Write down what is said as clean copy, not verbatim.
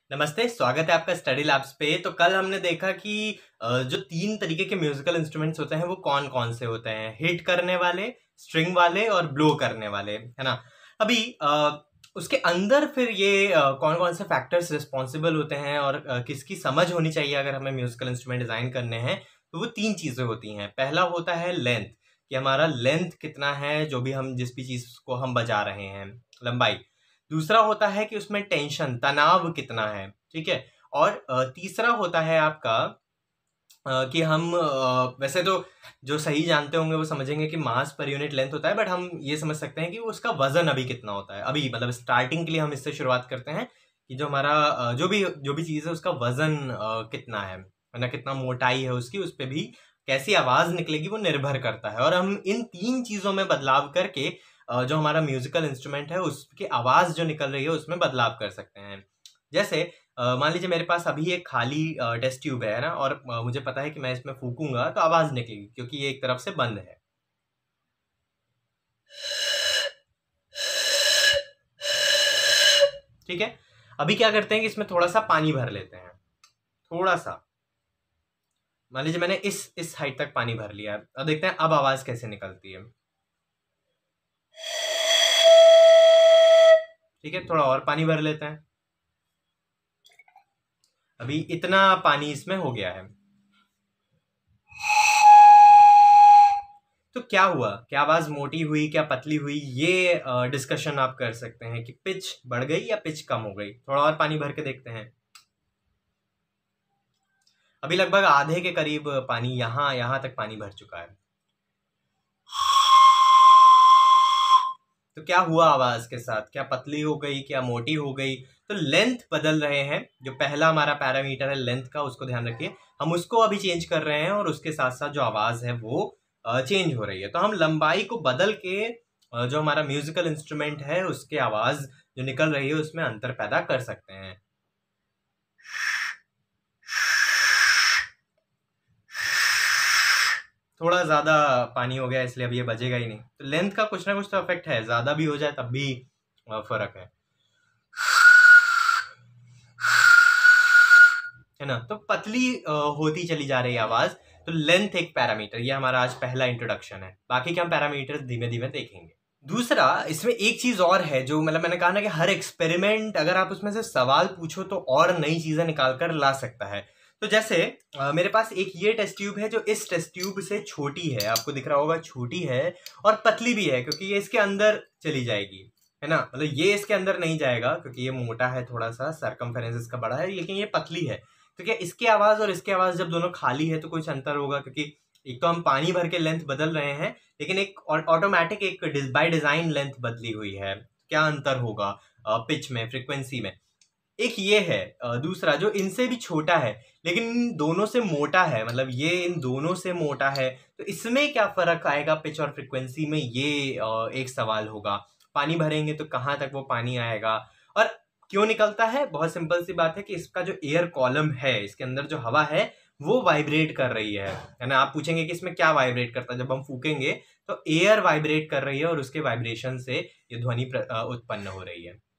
नमस्ते, स्वागत है आपका स्टडी लैब्स पे। तो कल हमने देखा कि जो 3 तरीके के म्यूजिकल इंस्ट्रूमेंट्स होते हैं वो कौन-कौन से होते हैं। हिट करने वाले, स्ट्रिंग वाले और ब्लो करने वाले, है ना? अभी उसके अंदर फिर ये कौन-कौन से फैक्टर्स रिस्पॉन्सिबल होते हैं और किसकी समझ होनी चाहिए अगर हमें म्यूजिकल इंस्ट्रूमेंट डिज़ाइन करने हैं, तो वो 3 चीज़ें होती हैं। पहला होता है लेंथ, कि हमारा लेंथ कितना है जो भी हम जिस भी चीज़ को हम बजा रहे हैं, लंबाई। दूसरा होता है कि उसमें टेंशन, तनाव कितना है, ठीक है? और तीसरा होता है आपका कि हम वैसे तो जो सही जानते होंगे वो समझेंगे कि मास पर यूनिट लेंथ होता है, बट हम ये समझ सकते हैं कि वो उसका वजन अभी कितना होता है। अभी मतलब स्टार्टिंग के लिए हम इससे शुरुआत करते हैं कि जो हमारा जो भी चीज़ है उसका वजन कितना है ना? कितना मोटाई है उसकी, उस पे भी कैसी आवाज़ निकलेगी वो निर्भर करता है। और हम इन 3 चीज़ों में बदलाव करके जो हमारा म्यूजिकल इंस्ट्रूमेंट है उसकी आवाज़ जो निकल रही है उसमें बदलाव कर सकते हैं। जैसे मान लीजिए मेरे पास अभी एक खाली टेस्ट ट्यूब है ना, और मुझे पता है कि मैं इसमें फूकूंगा तो आवाज़ निकलेगी क्योंकि ये एक तरफ से बंद है। ठीक है, अभी क्या करते हैं कि इसमें थोड़ा सा पानी भर लेते हैं, थोड़ा सा। मान लीजिए मैंने इस हाइट तक पानी भर लिया है। अब देखते हैं अब आवाज़ कैसे निकलती है। ठीक है, थोड़ा और पानी भर लेते हैं। अभी इतना पानी इसमें हो गया है। तो क्या हुआ, क्या आवाज मोटी हुई, क्या पतली हुई, ये डिस्कशन आप कर सकते हैं कि पिच बढ़ गई या पिच कम हो गई। थोड़ा और पानी भर के देखते हैं। अभी लगभग आधे के करीब पानी यहां यहां तक पानी भर चुका है। तो क्या हुआ आवाज के साथ, क्या पतली हो गई, क्या मोटी हो गई? तो लेंथ बदल रहे हैं। जो पहला हमारा पैरामीटर है लेंथ का, उसको ध्यान रखिए, हम उसको अभी चेंज कर रहे हैं और उसके साथ साथ जो आवाज है वो चेंज हो रही है। तो हम लंबाई को बदल के जो हमारा म्यूजिकल इंस्ट्रूमेंट है उसके आवाज जो निकल रही है उसमें अंतर पैदा कर सकते हैं। थोड़ा ज्यादा पानी हो गया इसलिए अब ये बजेगा ही नहीं। तो लेंथ का कुछ ना कुछ तो इफेक्ट है, ज्यादा भी हो जाए तब भी फर्क है ना? तो पतली होती चली जा रही है आवाज। तो लेंथ एक पैरामीटर, ये हमारा आज पहला इंट्रोडक्शन है। बाकी के हम पैरामीटर धीमे धीमे देखेंगे। दूसरा, इसमें एक चीज और है जो मतलब मैंने कहा ना कि हर एक्सपेरिमेंट अगर आप उसमें से सवाल पूछो तो और नई चीजें निकाल कर ला सकता है। तो जैसे मेरे पास एक ये टेस्ट ट्यूब है जो इस टेस्ट ट्यूब से छोटी है, आपको दिख रहा होगा, छोटी है और पतली भी है क्योंकि ये इसके अंदर चली जाएगी, है ना? मतलब ये इसके अंदर नहीं जाएगा क्योंकि ये मोटा है, थोड़ा सा सर्कमफेरेंस इसका बड़ा है, लेकिन ये पतली है। तो क्या इसकी आवाज और इसकी आवाज जब दोनों खाली है तो कुछ अंतर होगा? क्योंकि एक तो हम पानी भर के लेंथ बदल रहे हैं, लेकिन एक ऑटोमेटिक एक बाय डिजाइन लेंथ बदली हुई है। क्या अंतर होगा पिच में, फ्रीक्वेंसी में? एक ये है। दूसरा जो इनसे भी छोटा है लेकिन इन दोनों से मोटा है, मतलब ये इन दोनों से मोटा है, तो इसमें क्या फर्क आएगा पिच और फ्रीक्वेंसी में, ये एक सवाल होगा। पानी भरेंगे तो कहाँ तक वो पानी आएगा और क्यों निकलता है? बहुत सिंपल सी बात है कि इसका जो एयर कॉलम है, इसके अंदर जो हवा है वो वाइब्रेट कर रही है ना? आप पूछेंगे कि इसमें क्या वाइब्रेट करता है? जब हम फूकेंगे तो एयर वाइब्रेट कर रही है और उसके वाइब्रेशन से ये ध्वनि उत्पन्न हो रही है।